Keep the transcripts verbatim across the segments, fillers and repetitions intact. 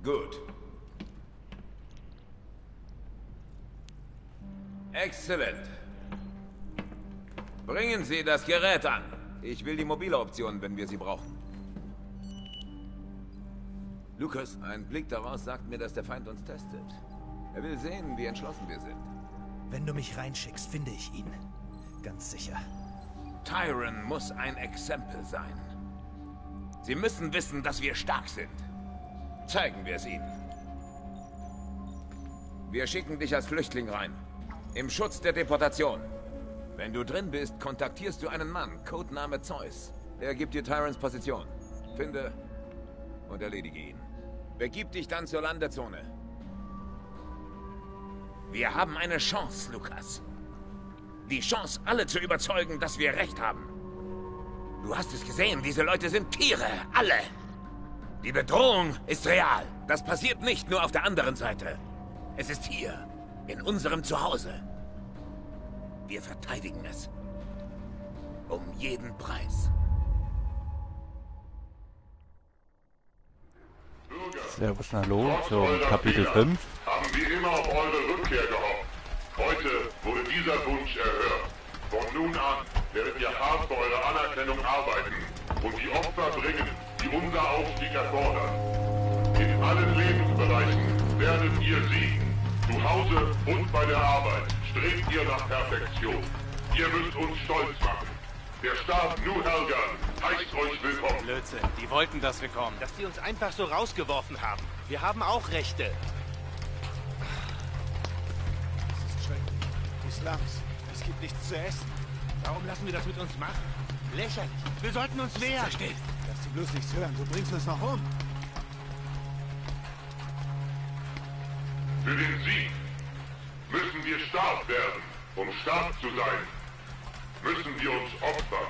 Gut. Exzellent. Bringen Sie das Gerät an. Ich will die mobile Option, wenn wir sie brauchen. Lucas, ein Blick daraus sagt mir, dass der Feind uns testet. Er will sehen, wie entschlossen wir sind. Wenn du mich reinschickst, finde ich ihn. Ganz sicher. Tyron muss ein Exempel sein. Sie müssen wissen, dass wir stark sind. Zeigen wir es ihnen. Wir schicken dich als Flüchtling rein. Im Schutz der Deportation. Wenn du drin bist, kontaktierst du einen Mann, Codename Zeus. Er gibt dir Tyrons Position. Finde und erledige ihn. Begib dich dann zur Landezone. Wir haben eine Chance, Lucas. Die Chance, alle zu überzeugen, dass wir recht haben. Du hast es gesehen, diese Leute sind Tiere, alle. Die Bedrohung ist real. Das passiert nicht nur auf der anderen Seite. Es ist hier, in unserem Zuhause. Wir verteidigen es. Um jeden Preis. Servus, hallo, zum Kapitel fünf. Haben wir immer auf eure Rückkehr gehofft. Heute wurde dieser Wunsch erhört. Von nun an werdet ihr hart für eure Anerkennung arbeiten und die Opfer bringen, die unser Aufstieg erfordern. In allen Lebensbereichen werdet ihr siegen. Zu Hause und bei der Arbeit strebt ihr nach Perfektion. Ihr müsst uns stolz machen. Der Staat New Helghan heißt euch willkommen. Blödsinn, die wollten, dass wir kommen. Dass die uns einfach so rausgeworfen haben. Wir haben auch Rechte. Es ist schrecklich. Die Slums. Es gibt nichts zu essen. Warum lassen wir das mit uns machen? Lächerlich. Wir sollten uns wehren. Versteht. Lass die bloß nichts hören. Du bringst uns noch um. Für den Sieg müssen wir stark werden. Um stark zu sein, müssen wir uns opfern.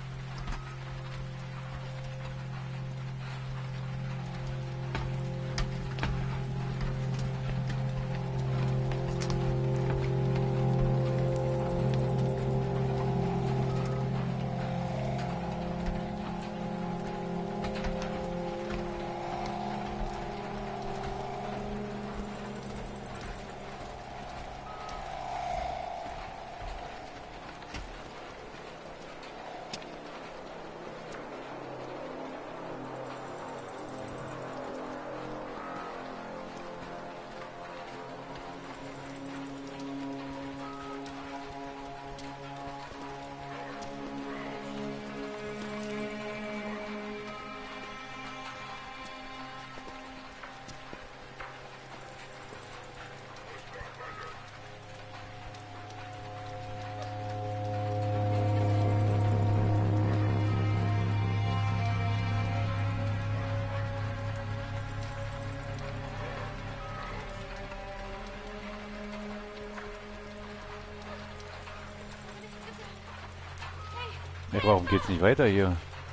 Ja, warum geht's nicht weiter hier?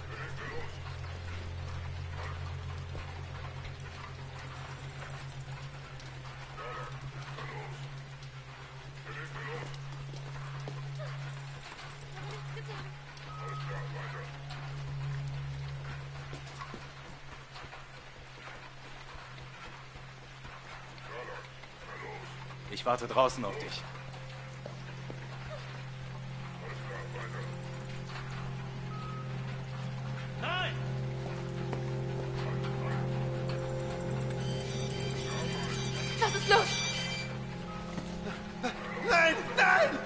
Ich warte draußen auf dich. Was ist los? Nein, nein!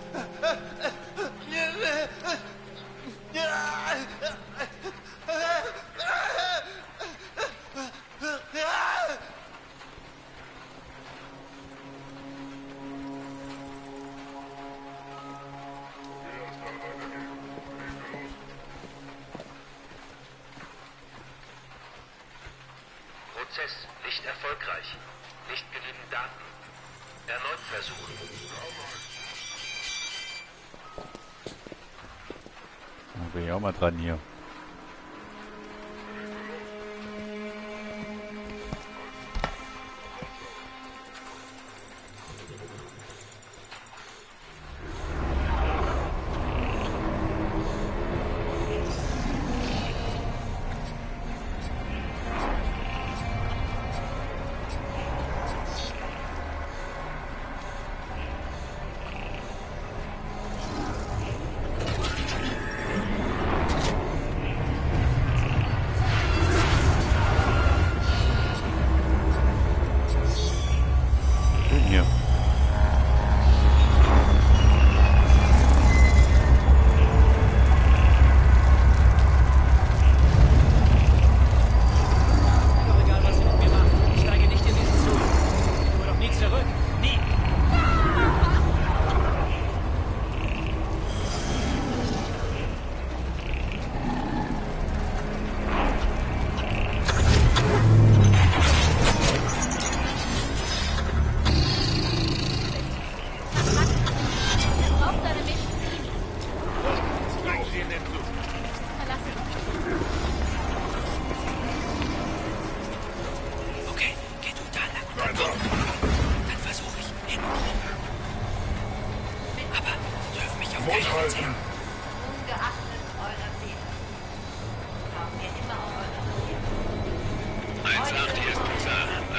Prozess nicht erfolgreich. Nicht genügend Daten. Erneut versuchen. Da bin ich auch mal dran hier.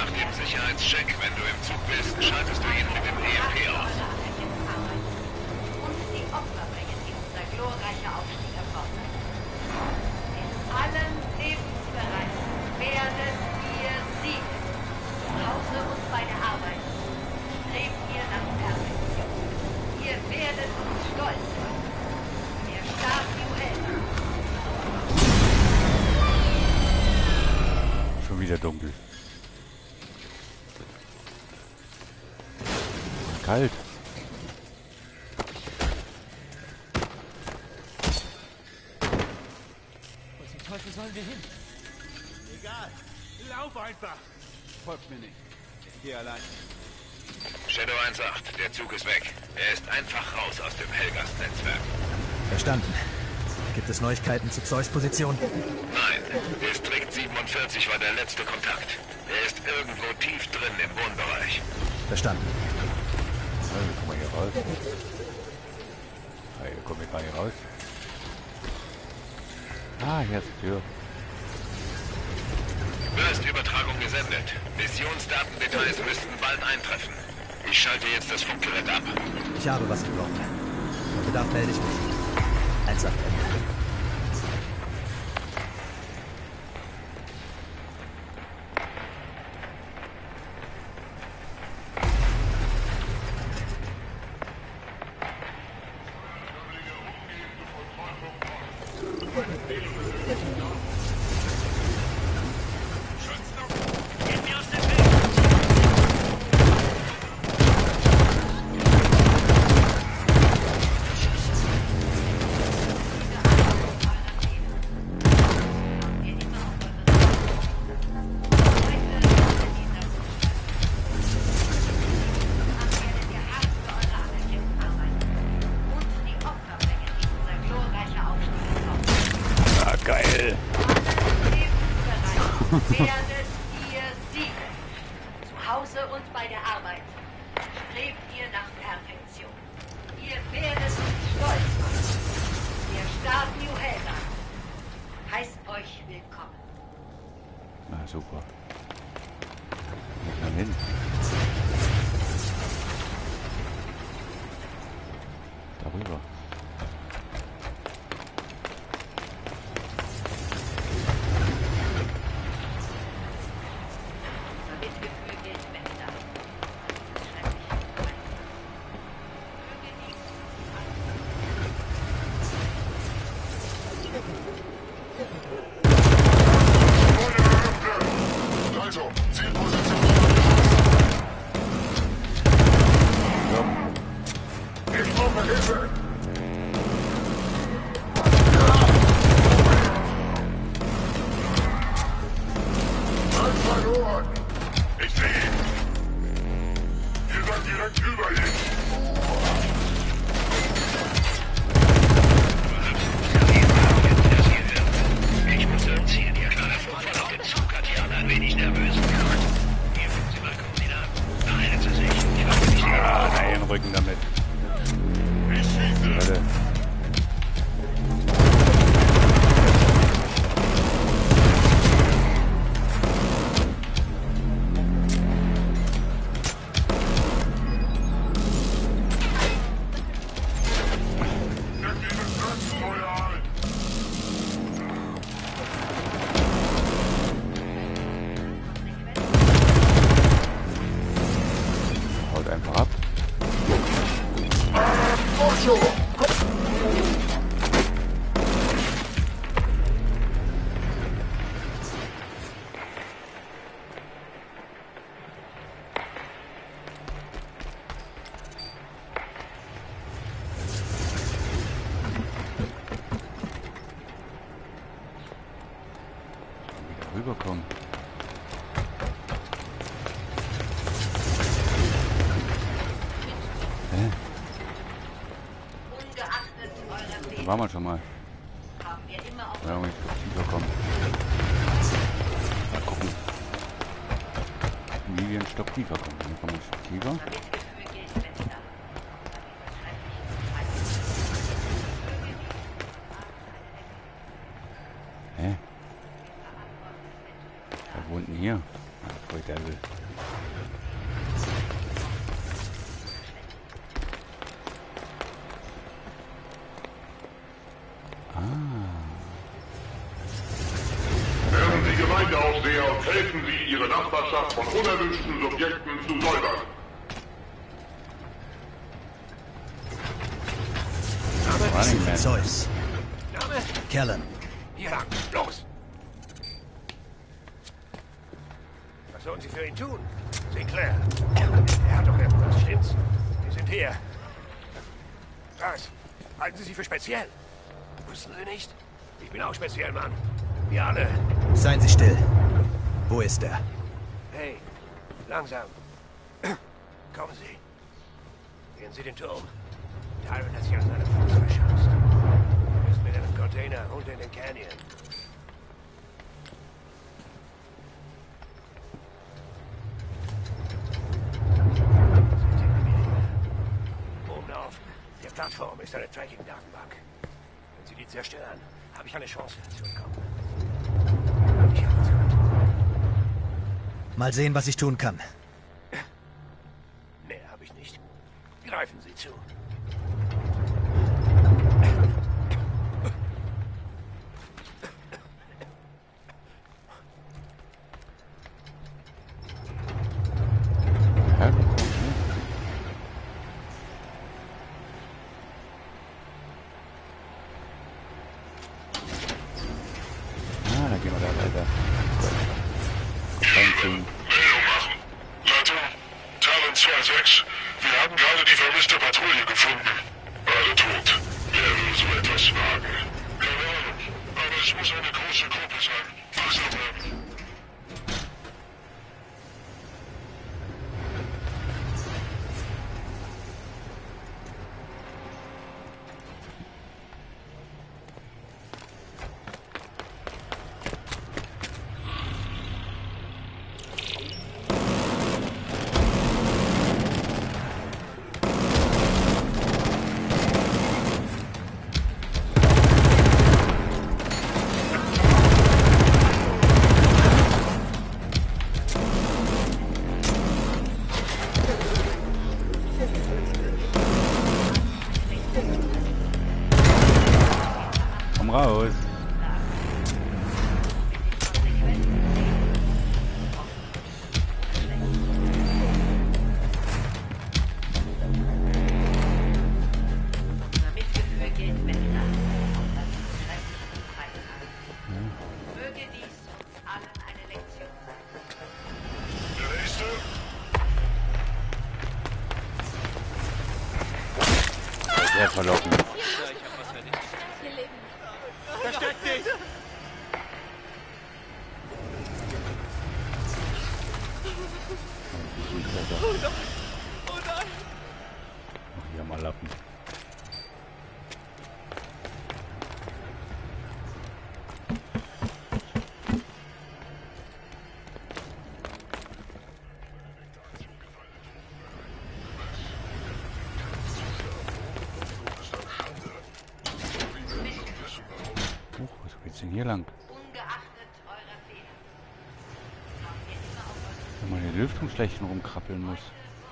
Nach dem Sicherheitscheck, wenn du im Zug bist, schaltest du ihn mit dem E M P aus. Und die Opfer bringen, die unser glorreicher Aufstieg erfordert. In allen Lebensbereichen werdet ihr siegen. Zu Hause und bei der Arbeit. Strebt ihr nach Perfektion. Ihr werdet uns stolz machen. Der Staat New Helden. Schon wieder dunkel. Kalt. Wo zum Teufel sollen wir hin? Egal. Lauf einfach. Folgt mir nicht. Ich gehe allein. Shadow eins acht, der Zug ist weg. Er ist einfach raus aus dem Helgast-Netzwerk. Verstanden. Gibt es Neuigkeiten zu Zeus Position? Nein, Distrikt siebenundvierzig war der letzte Kontakt. Er ist irgendwo tief drin im Wohnbereich. Verstanden. Ja, wie kommen wir hier raus? Ah, hier kommen wir gar nicht raus. Ah, hier ist die Tür. Burst-Übertragung gesendet. Missionsdatendetails müssten bald eintreffen. Ich schalte jetzt das Funkgerät ab. Ich habe, was ich brauche. Bei Bedarf melde ich mich. Eins acht Ende. Geil. Werdet ihr siegen. Zu Hause und bei der Arbeit. Strebt ihr nach Perfektion. Ihr werdet uns stolz machen. Der Staat New Helga heißt euch willkommen. Na super. Wo kann man hin? Darüber. Rücken damit. Warte. Haut einfach ab. Wieder rüberkommen. Hä? Da waren wir schon mal. Ja, wenn ich tiefer kommen. Mal gucken. Wie wir einen Stock tiefer kommen. Dann kommen wir ein Stück tiefer. Hä? Wer wohnt denn hier? Ach, voll Devil. Aufseher und helfen Sie, Ihre Nachbarschaft von unerwünschten Subjekten zu säubern. Running Man. Zeus. Name? Callan. Hier lang. Los! Was sollen Sie für ihn tun? Sinclair. Er hat doch irgendwas, stimmt's? Wir sind hier. Was? Halten Sie sich für speziell? Wussten Sie nicht? Ich bin auch speziell, Mann. Wir alle. Seien Sie still. Wo ist er? Hey, langsam. Kommen Sie. Gehen Sie den Turm. Tyron hat sich an seinem Fuß verschanzt. Wir müssen mit einem Container runter in den Canyon. Oben auf der Plattform ist eine Tracking-Datenbank. Wenn Sie die zerstören, habe ich eine Chance zu entkommen. Ich habe was gehört. Mal sehen, was ich tun kann. Mehr habe ich nicht. Greifen Sie zu. Ah, da gehen wir da weiter. Meldung machen. Leitung, Talon zwei sechs. Wir haben gerade die vermisste Patrouille gefunden. Alle tot. Wer will so etwas wagen? Keine Ahnung. Aber es muss eine große Gruppe sein. Wachsam bleiben. Komm raus. Unser Mitgefühl gilt besser. Auch das ist schreckliche Freiheit. Möge dies uns allen eine Lektion sein. Der nächste. Das ist sehr verlockend. Versteck dich! Mach hier mal Lappen. Huch, was geht's denn hier lang? Ungeachtet eurer Fehler. Haben wir immer auf eure Wenn man in den Lüftungsschlächten rumkrabbeln muss.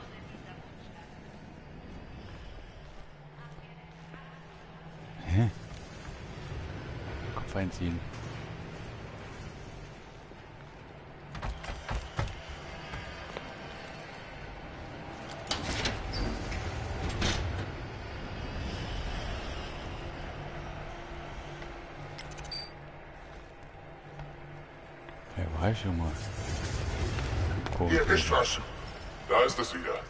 Hä? Kopf einziehen. Wer war ich schon mal? Hier ist was. Da ist es wieder.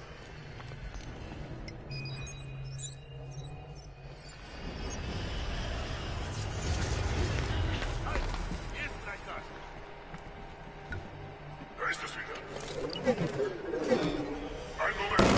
Da ist es wieder. Ein Moment.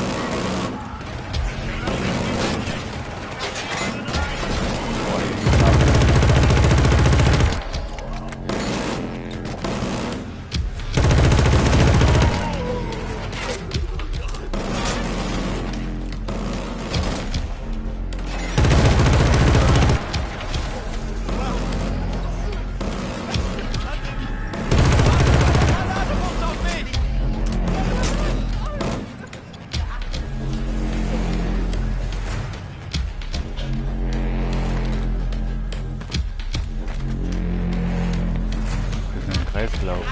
glaube.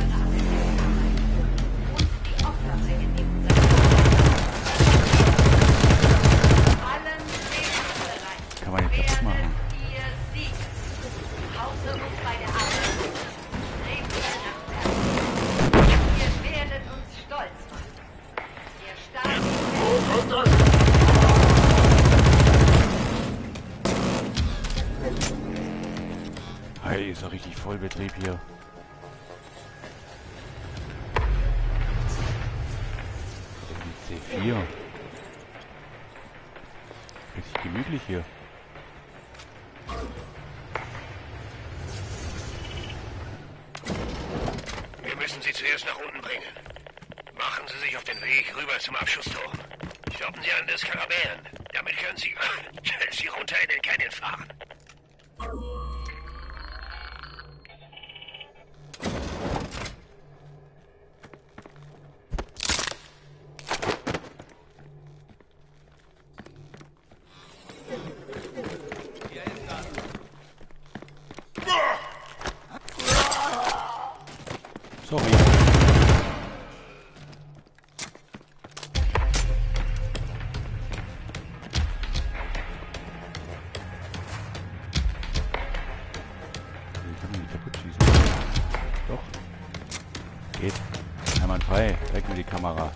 Kann man nicht kaputt machen. Wir werden uns stolz machen. Wir starten. Hey, ist doch richtig Vollbetrieb hier. C vier. Richtig gemütlich hier. Wir müssen sie zuerst nach unten bringen. Machen Sie sich auf den Weg rüber zum Abschussturm. Stoppen Sie an des Karabären. Damit können Sie sie runter in den Canyon fahren. Sorry. Ich kann mich nicht kaputt schießen. Doch. Geht. Einwandfrei. Weg mit die Kamera.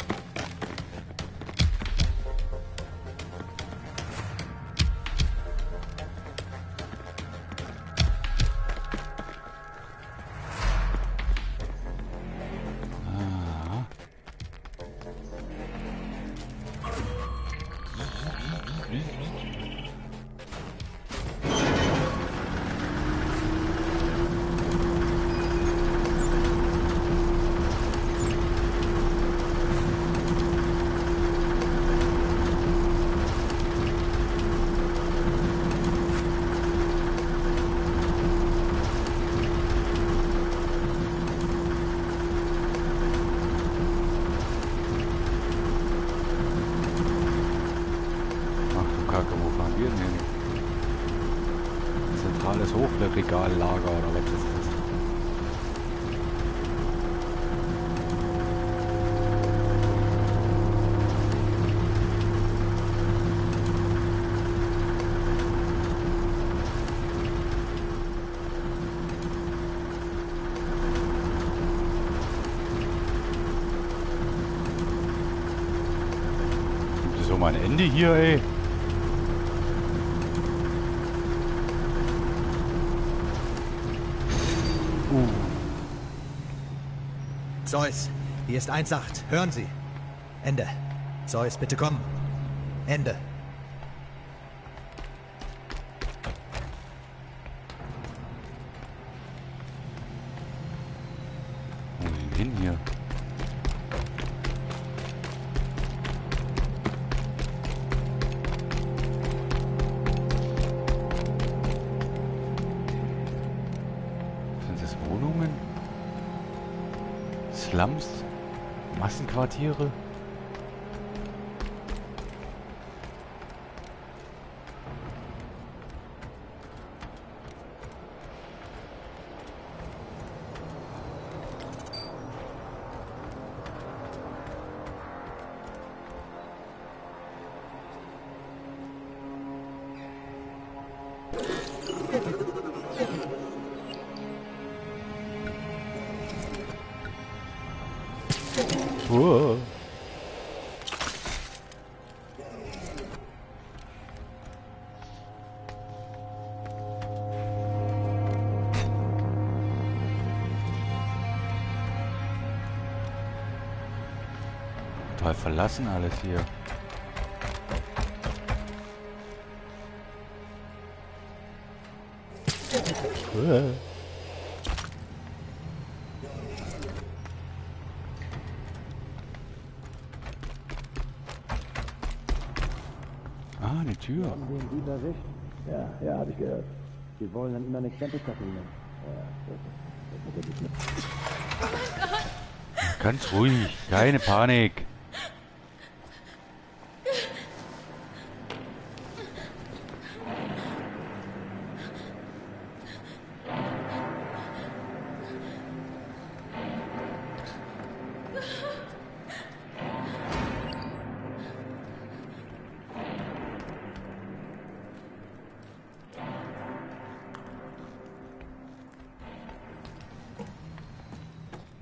Zentrales Hochregallager oder was ist das? Gibt es so mal ein Ende hier, ey? Uh. Zeus, hier ist eins acht. Hören Sie. Ende. Zeus, bitte kommen. Ende. Wo ist denn hin hier? Wohnungen? Slums? Massenquartiere? Wow. Total verlassen alles hier. Wow. Ah, eine Tür. Haben Sie ihn gut erwischt? Ja, ja, habe ich gehört. Sie wollen dann immer eine Krempe kassieren. Ja, das, das muss er nicht mit. Ganz ruhig, keine Panik.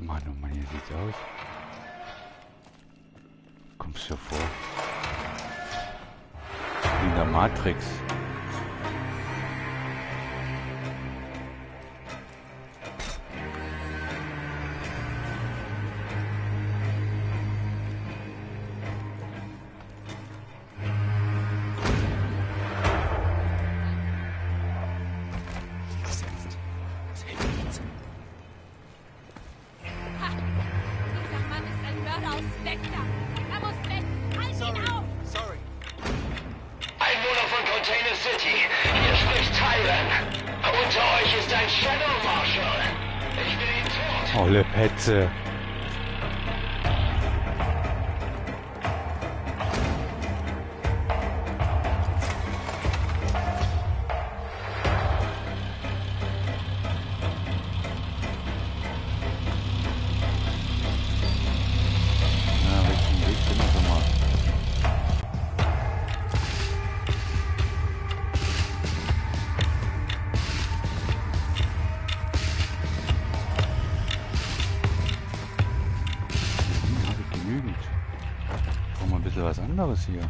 Mann, oh Mann, hier sieht's aus. Kommst du vor? Wie in der Matrix. Olle Petze. Was anderes hier.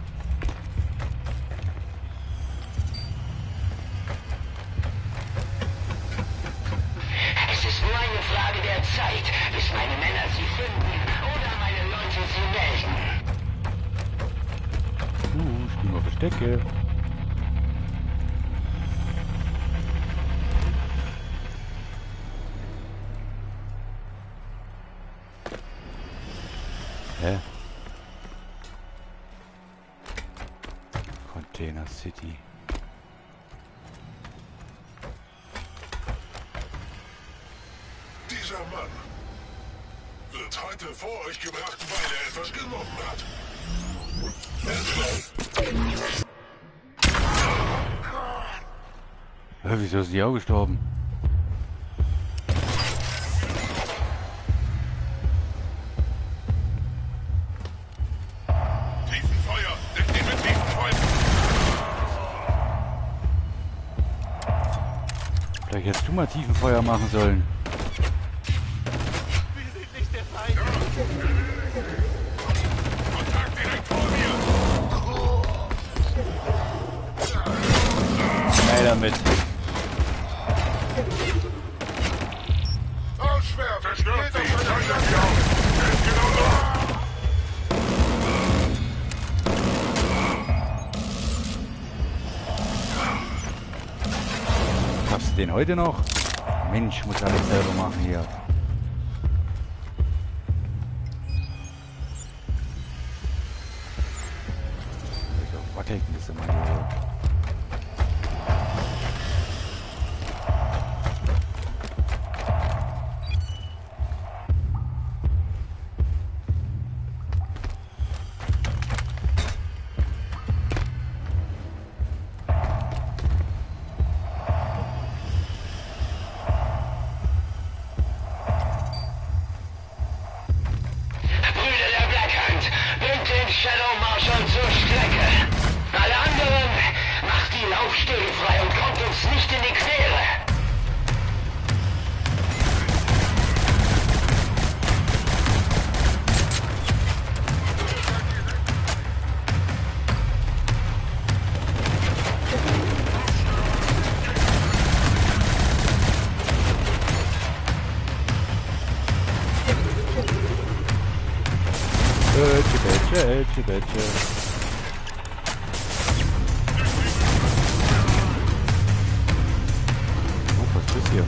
Es ist nur eine Frage der Zeit, bis meine Männer sie finden oder meine Leute sie melden. Uh, spielen wir Verstecke. Hä? Container City. Dieser Mann wird heute vor euch gebracht, weil er etwas genommen hat. Hä, wieso ist die auch gestorben? Tiefenfeuer! Deckt ihn mit Tiefenfeuer! Vielleicht hättest du mal Tiefenfeuer machen sollen. Wir sind nicht der Feind. Kontakt direkt vor mir! Schnell damit. Ausschwer! Zerstört sie! Zerstört sie auf! Er ist genau so! Schaffst du den heute noch? Mensch, muss alles selber machen hier. Warte, ich muss mal hier. Shadow Marshal zur Strecke. Alle anderen, macht die Laufstege frei und kommt uns nicht in die Quere. Bötche, Bötche, Bötche. Oh, was ist das hier?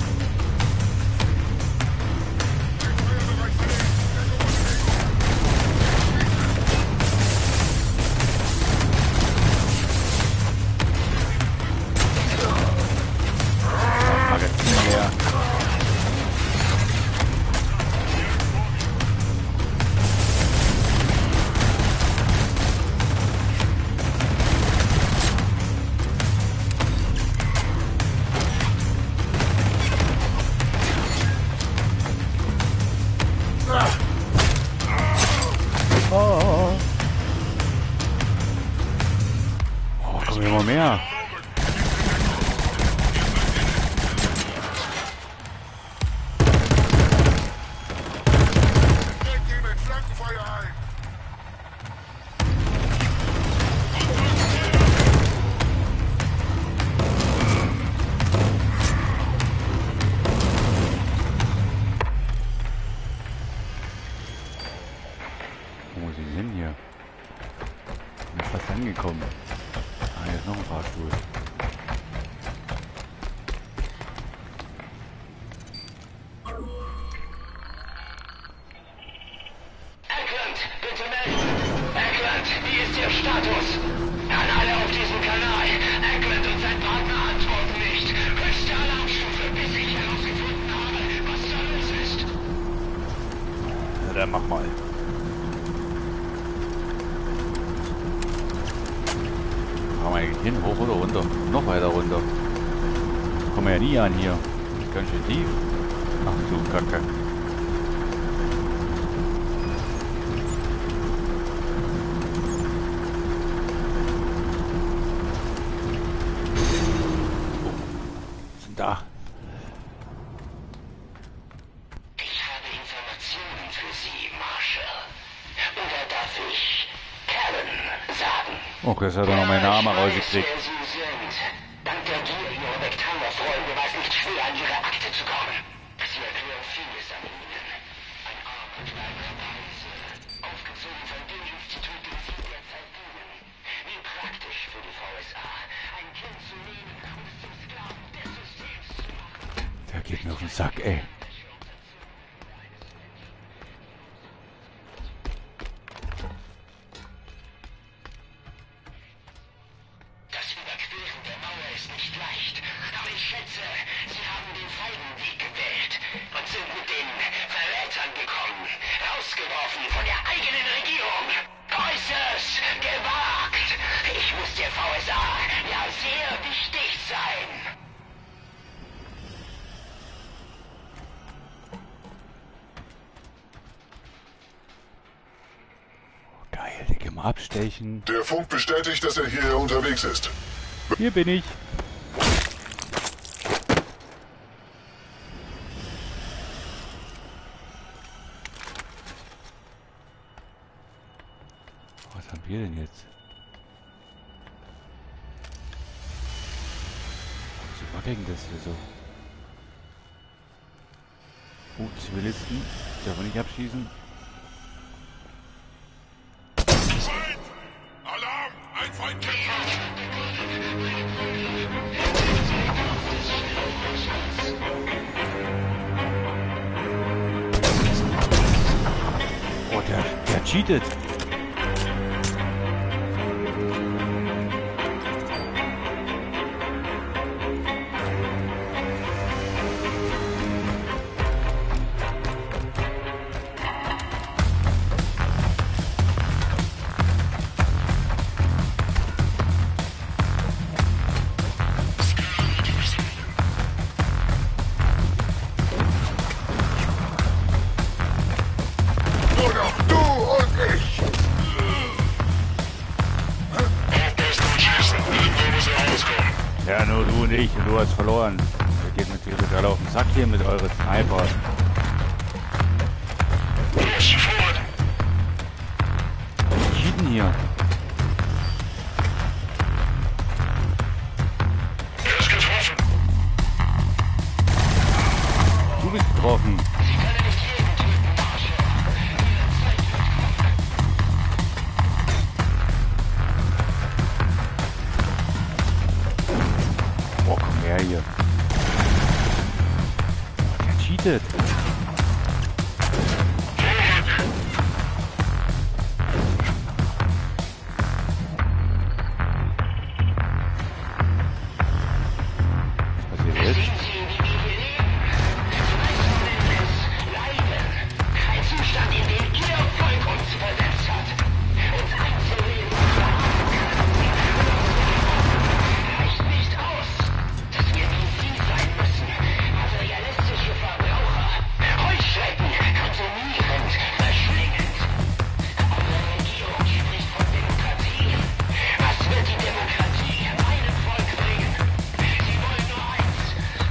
Magazin leer. ist Ihr Status? An alle auf diesem Kanal. Eggland und sein Partner antworten nicht. Höchste Alarmstufe, bis ich herausgefunden habe, was da los ist. Ja, dann mach mal. Fahren wir eigentlich hin? Hoch oder runter? Noch weiter runter. Kommen wir ja nie an hier. Ganz schön tief. Ach du Kacke. Da. Ich habe Informationen für Sie, Marshall. Oder darf ich Karen sagen? Oh, jetzt hat er noch meinen Namen rausgekriegt. Wer Sie sind. Dank der Gier Ihrer Vectander-Freunde war es nicht schwer, an Ihre Akte zu kommen. Sie erklären vieles an Ihnen. Ein armer kleiner Weise, aufgezogen von dem Institut, dem Sie derzeit dienen. Wie praktisch für die V S A, ein Kind zu nehmen und es zum Sklaven des Systems zu machen. Der geht mir auf den Sack, ey. Das Überqueren der Mauer ist nicht leicht, aber ich schätze, Sie haben den Feigenweg gewählt und sind mit den Verrätern gekommen, rausgeworfen von der eigenen Regierung. Äußerst gewagt. Ich muss der V S A ja sehr wichtig sein. Geil, den können wir abstechen. Der Funk bestätigt, dass er hier unterwegs ist. Hier bin ich. Was haben wir denn jetzt? Wieso war denn das hier so? Oh, Zivilisten. Darf man nicht abschießen? Alarm! Ein Feindkämpfer! Oh, der, der cheatet. Nur noch du und ich! Ja, nur du und ich. Und du hast verloren. Wir gehen mit dir alle auf den Sack hier mit euren Sniper. Was cheaten hier? Er ist getroffen! Du bist getroffen. Boah, komm her hier. Oh, der cheatet. Was passiert jetzt? Sehen Sie, wie wir hier leben? Zunächst nennen wir es Leiden. Ein Zustand, in den Ihr Volk uns versetzt hat. Uns einzureden und verraten kann. Reicht nicht aus, dass wir wie Sie sein müssen. Materialistische Verbraucher. Heuschrecken, konsumierend, verschlingend. Eure Regierung spricht von Demokratie. Was wird die Demokratie meinem Volk bringen? Sie wollen nur eins.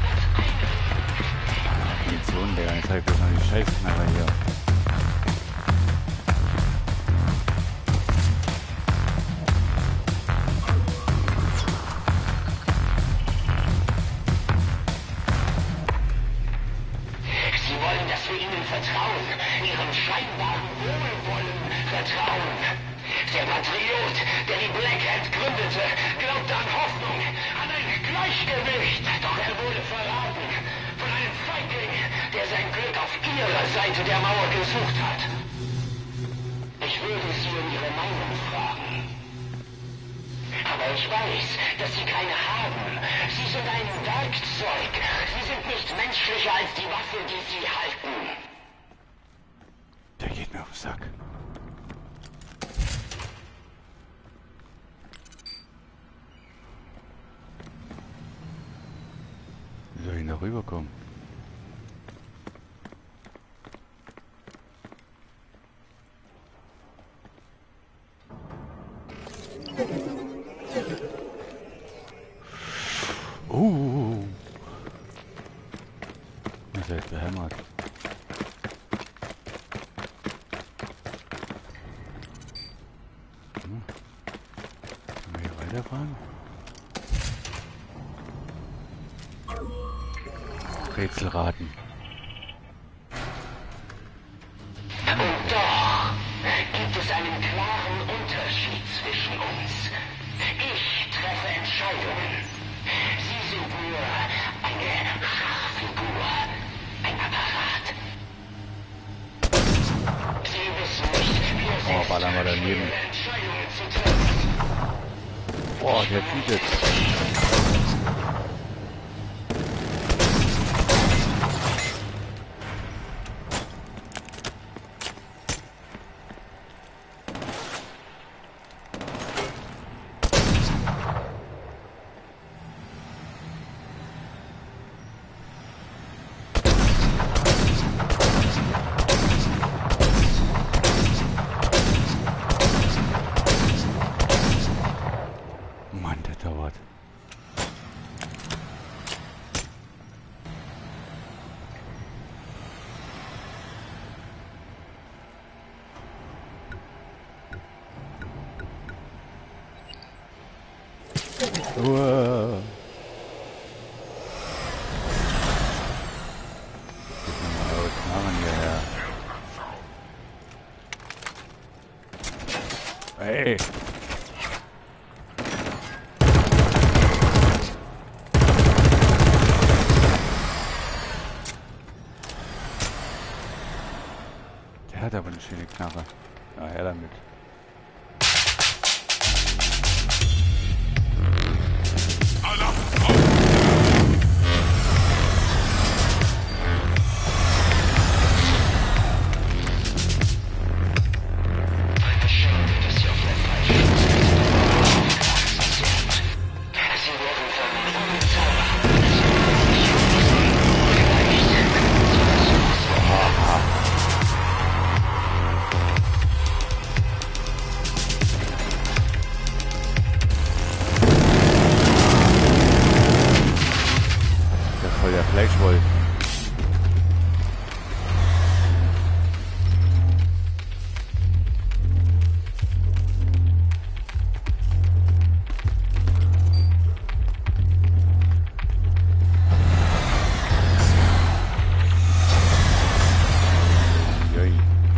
Munition, Digga. Jetzt hab ich bloß noch die Scheißknarre hier. Sie wollen, dass wir ihnen vertrauen, ihrem scheinbaren Wohlwollen vertrauen. Der Patriot, der die Black Hand gründete, glaubte an Hoffnung, an ein Gleichgewicht. Doch er wurde verraten von einem Feigling, der sein Glück auf ihrer Seite der Mauer gesucht hat. Ich würde Sie um Ihre Meinung fragen. Aber ich weiß, dass Sie keine haben. Sie sind ein Werkzeug. Sie sind nicht menschlicher als die Waffe, die Sie halten. Der geht mir auf den Sack. Wie soll ich da rüberkommen? Uh, das ist echt behämmert. Hm. Können wir hier weiterfahren? Rätselraten. Und doch gibt es einen klaren Unterschied zwischen uns. Ich treffe Entscheidungen. Sie sind nur eine Schachfigur, ein Apparat. Sie wissen nicht, wie es Oh, ist, ballern wir daneben. schwere Entscheidungen zu treffen. Boah, der zieht jetzt. Mann, der dauert. Uah. Gib mir mal eure Knarren hierher. Hey! Der hat aber eine schöne Knarre. Ja, her damit. Voll der Fleischwolf. Joi.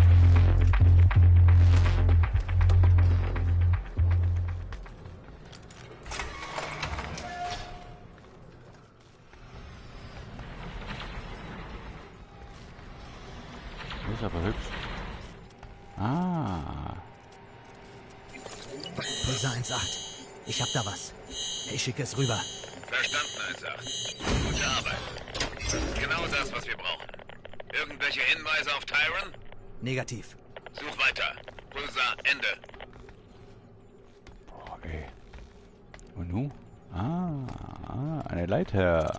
Das ist aber hübsch. Ah. Pulsar eins acht. Ich hab da was. Ich schicke es rüber. Verstanden, eins acht. Gute Arbeit. Das ist genau das, was wir brauchen. Irgendwelche Hinweise auf Tyron? Negativ. Such weiter. Pulsar, Ende. Boah, ey. Und nun? Ah, ah, eine Leiter.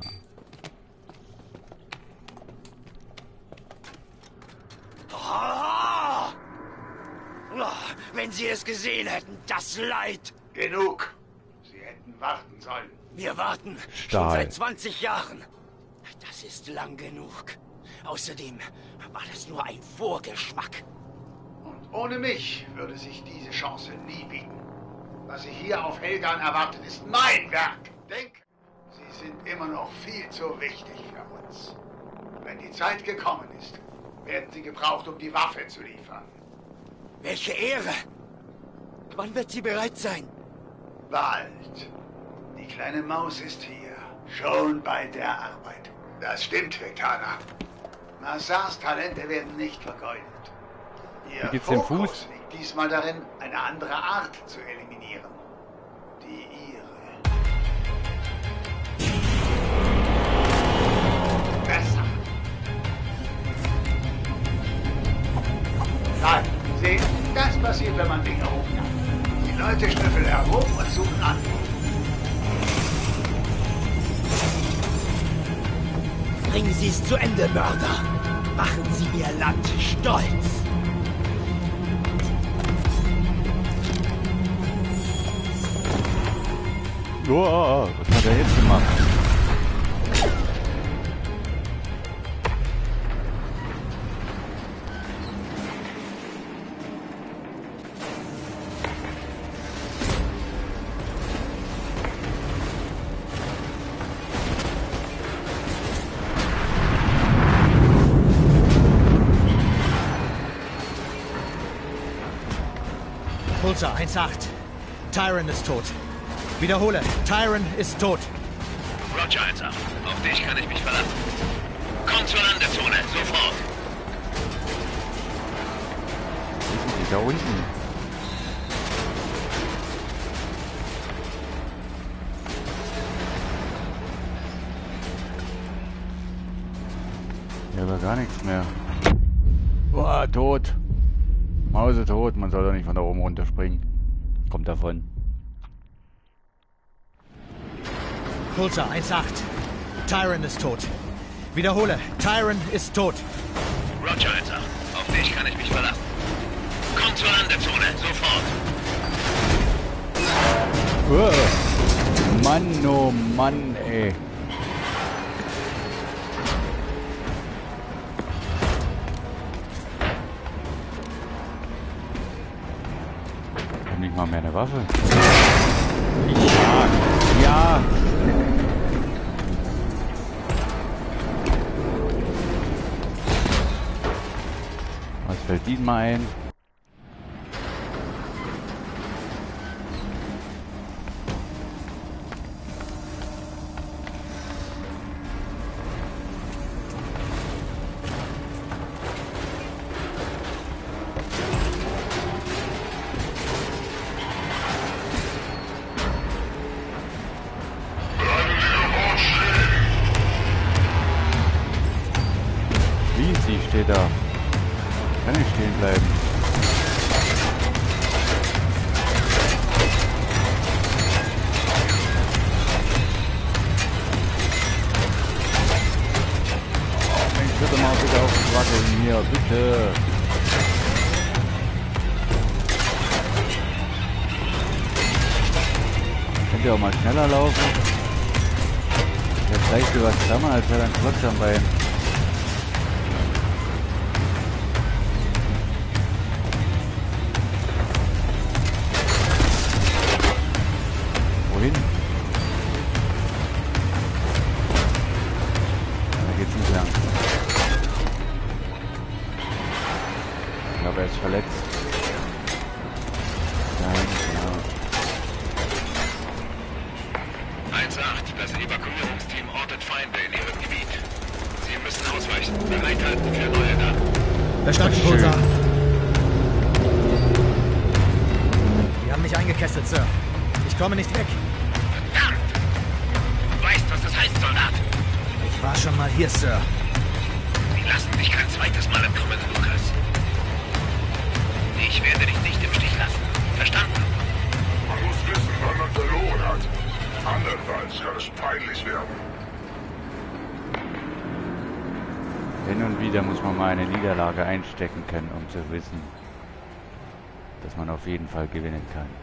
Wenn Sie es gesehen hätten, das Leid. Genug. Sie hätten warten sollen. Wir warten Stahl. schon seit zwanzig Jahren. Das ist lang genug. Außerdem war das nur ein Vorgeschmack. Und ohne mich würde sich diese Chance nie bieten. Was Sie hier auf Helgan erwarten, ist mein Werk. Denken, Sie sind immer noch viel zu wichtig für uns. Wenn die Zeit gekommen ist, werden Sie gebraucht, um die Waffe zu liefern. Welche Ehre! Wann wird sie bereit sein? Bald. Die kleine Maus ist hier. Schon bei der Arbeit. Das stimmt, Vectana. Mazars Talente werden nicht vergeudet. Ihr Wie geht's dem Fokus Fuß? liegt diesmal darin, eine andere Art zu eliminieren. die ihre. Besser. Nein, sehen, das passiert, wenn man Dinge hochknallt. Die Leute schnüffeln herum und suchen Antworten. Bringen Sie es zu Ende, Mörder. Machen Sie Ihr Land stolz. Oh, was hat er jetzt gemacht? Pulsar eins acht. Tyron ist tot. Wiederhole, Tyron ist tot. Roger, eins acht. Auf dich kann ich mich verlassen. Komm zur Landezone, sofort. Die da unten. Hier war gar nichts mehr. Boah, tot. Mause tot, man soll doch nicht von da oben runterspringen. Kommt davon. Pulsar eins acht. Tyron ist tot. Wiederhole, Tyron ist tot. Roger, eins acht. Auf dich kann ich mich verlassen. Komm zur Landezone, sofort. Oh. Mann, oh Mann, ey. Ich hab nicht mal mehr eine Waffe. Ja, ja. Was fällt Ihnen mal ein? Sie steht da. Kann ich stehen bleiben? Oh, Mensch, bitte mal bitte auf die Wackeln hier, bitte. Könnt ihr auch mal schneller laufen? Der zeigt dir was zusammen, als wäre ein Klotz am Bein. Wohin? Da geht's nicht lang. Ich glaube, er ist verletzt. Nein, ja. eins acht, das Evakuierungsteam ortet Feinde in ihrem Gebiet. Sie müssen ausweichen. Bereithalten für neue Daten. Verstanden, Pulsar. Die haben mich eingekesselt, Sir. Ich komme nicht weg. Verdammt! Du weißt, was das heißt, Soldat. Ich war schon mal hier, Sir. Sie lassen dich kein zweites Mal entkommen, Lucas. Ich werde dich nicht im Stich lassen. Verstanden? Man muss wissen, wann man verloren hat. Andernfalls kann es peinlich werden. Hin und wieder muss man mal eine Niederlage einstecken können, um zu wissen, dass man auf jeden Fall gewinnen kann.